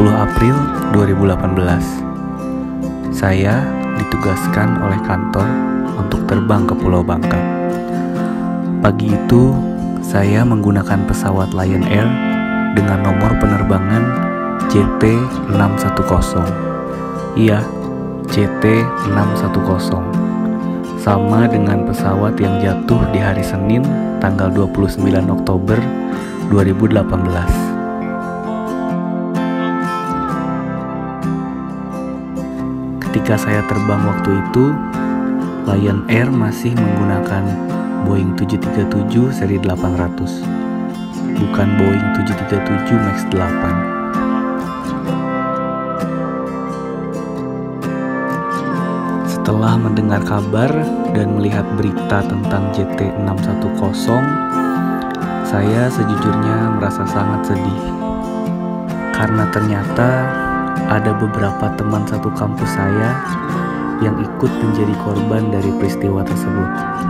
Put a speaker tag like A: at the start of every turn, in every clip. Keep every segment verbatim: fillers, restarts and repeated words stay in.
A: sepuluh April dua ribu delapan belas, saya ditugaskan oleh kantor untuk terbang ke Pulau Bangka. Pagi itu, saya menggunakan pesawat Lion Air dengan nomor penerbangan J T enam satu nol. Iya, J T enam satu nol. Sama dengan pesawat yang jatuh di hari Senin tanggal dua puluh sembilan Oktober dua ribu delapan belas. Ketika saya terbang waktu itu, Lion Air masih menggunakan Boeing tujuh tiga tujuh seri delapan ratus, bukan Boeing tujuh tiga tujuh Max delapan. Setelah mendengar kabar dan melihat berita tentang J T enam satu nol, saya sejujurnya merasa sangat sedih. Karena ternyata ada beberapa teman satu kampus saya yang ikut menjadi korban dari peristiwa tersebut.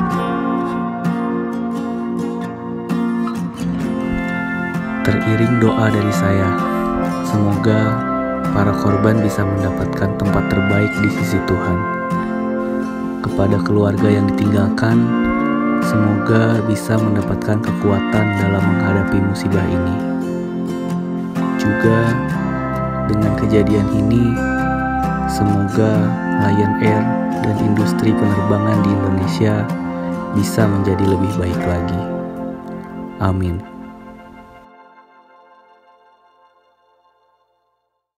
A: Teriring doa dari saya, semoga para korban bisa mendapatkan tempat terbaik di sisi Tuhan. Kepada keluarga yang ditinggalkan, semoga bisa mendapatkan kekuatan dalam menghadapi musibah ini. Juga dengan kejadian ini, semoga Lion Air dan industri penerbangan di Indonesia bisa menjadi lebih baik lagi. Amin.